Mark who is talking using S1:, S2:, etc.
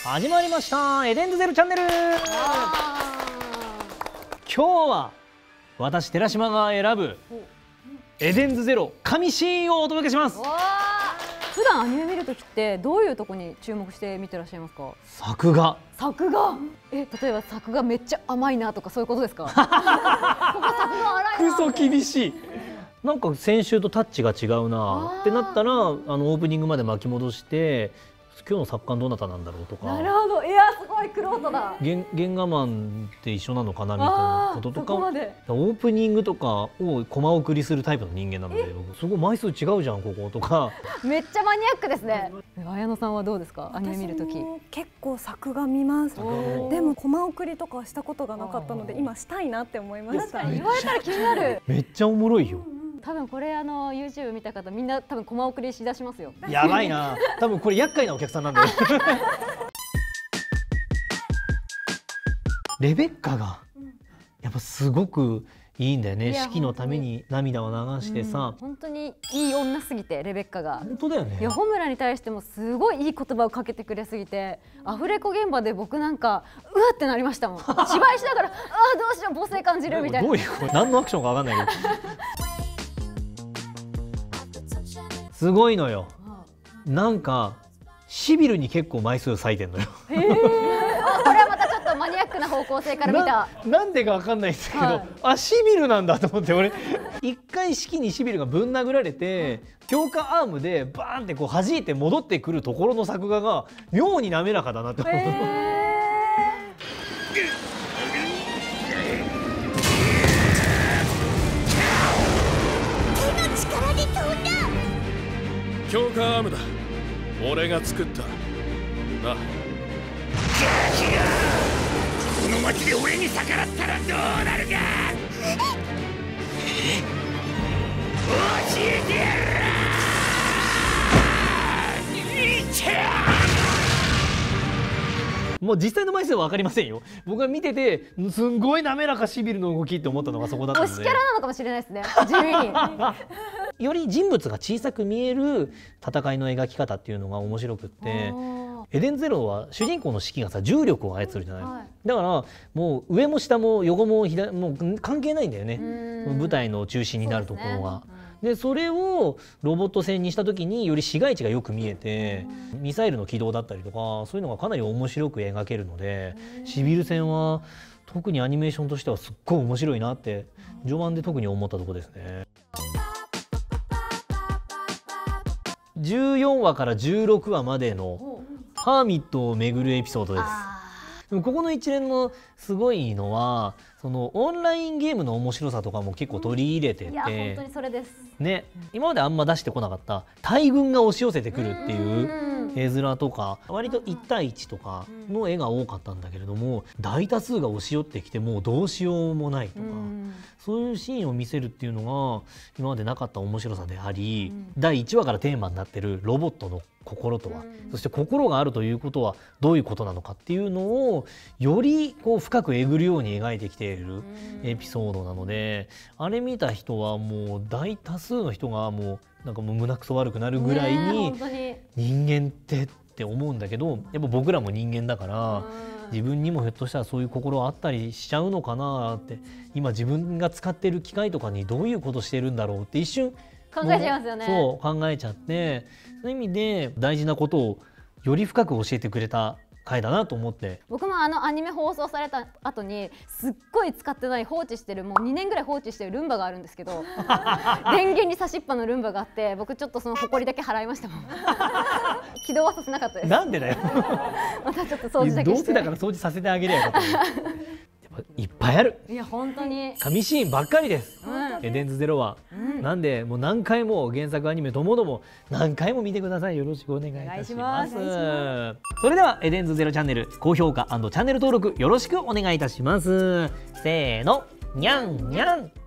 S1: 始まりましたエデンズゼロチャンネル。今日は私寺島が選ぶエデンズゼロ神シーンをお届けします。
S2: 普段アニメ見るときってどういうとこに注目して見てらっしゃいますか？
S1: 作画。
S2: 作画。例えば作画めっちゃ甘いなとかそういうことですか？ここ作画荒いな。
S1: クソ厳しい。なんか先週とタッチが違うなってなったらオープニングまで巻き戻して今日の作家どなたなんだろうとか。
S2: なるほど。いやすごい玄人だ。
S1: 原画マンって一緒なのかなみたいなこととか。オープニングとかをコマ送りするタイプの人間なので、すごい枚数違うじゃんこことか。
S2: めっちゃマニアックですね。綾野さんはどうですか？アニメ見るとき。
S3: 結構作画見ます。でもコマ送りとかしたことがなかったので今したいなって思いました。
S2: 言われたら気になる。
S1: めっちゃおもろいよ。
S2: 多分これYouTube 見た方みんな多分コマ送りしだしますよ。
S1: やばいな。多分これ厄介なお客さんなんで。レベッカがやっぱすごくいいんだよね。式のために涙を流してさ、
S2: 本当にいい女すぎてレベッカが。
S1: 本当だよね。
S2: いや穂村に対してもすごいいい言葉をかけてくれすぎて、アフレコ現場で僕なんかうわってなりましたもん。芝居しながらどうしよう母性感じるみたいな。
S1: どういうこと？何のアクションかわかんないけど。すごいのよ。なんかシビルに結構枚数割いてんのよ。これ
S2: はまたちょっとマニアックな方向性から見た。
S1: なんでかわかんないんですけど、シビルなんだと思って俺一回式にシビルがぶん殴られて強化アームでバーンってこう弾いて戻ってくるところの作画が妙に滑らかだなと思う。
S4: 強化アームだ。俺が作ったな。この町で俺に逆らったらどうなるか。教えてやる。
S1: もう実際の枚数は分かりませんよ。僕が見ててすんごい滑らかシビルの動きって思ったのがそこだったので。
S2: 推しキャラなのかもしれないですね。地味に。
S1: より人物が小さく見える戦いの描き方っていうのが面白くって、エデンゼロは主人公の式がさ重力を操るじゃない、だからもう上も下も横も左も関係ないんだよね、舞台の中心になるところが。でそれをロボット戦にした時により市街地がよく見えて、ミサイルの軌道だったりとかそういうのがかなり面白く描けるので、シビル戦は特にアニメーションとしてはすっごい面白いなって序盤で特に思ったところですね。14話から16話までのハーミットを巡るエピソードです。でもここの一連のすごいのはそのオンラインゲームの面白さとかも結構取り入れてて、
S2: いや本当にそれです
S1: ね、今まであんま出してこなかった大軍が押し寄せてくるっていう絵面とか、割と1対1とかの絵が多かったんだけれども、大多数が押し寄ってきてもうどうしようもないとか、そういうシーンを見せるっていうのが今までなかった面白さであり、第1話からテーマになってるロボットの心とは、そして心があるということはどういうことなのかっていうのをよりこう深くえぐるように描いてきているエピソードなので、あれ見た人はもう大多数の人がもうなんかもう胸くそ悪くなるぐらいに人間って思うんだけど、やっぱ僕らも人間だから自分にもひょっとしたらそういう心あったりしちゃうのかなって、今自分が使ってる機械とかにどういうことしてるんだろうって一瞬
S2: 考えちゃいますよね。
S1: そう考えちゃって、そういう意味で大事なことをより深く教えてくれた回だなと思って。
S2: 僕もアニメ放送された後にすっごい使ってない放置してる、もう2年ぐらい放置してるルンバがあるんですけど電源に差しっぱのルンバがあって、僕ちょっとそのホコリだけ払いましたもん。起動はさせなかったです。
S1: なんでだよ。
S2: またちょっと掃除だけして。
S1: どうせだから掃除させてあげればよかった。いっぱいある。
S2: いや本当に
S1: 神シーンばっかりです、エデンズゼロは、なんでもう何回も原作アニメともども何回も見てください。よろしくお願いいたします。それではエデンズゼロチャンネル高評価&チャンネル登録よろしくお願いいたします。せーの、にゃんにゃん。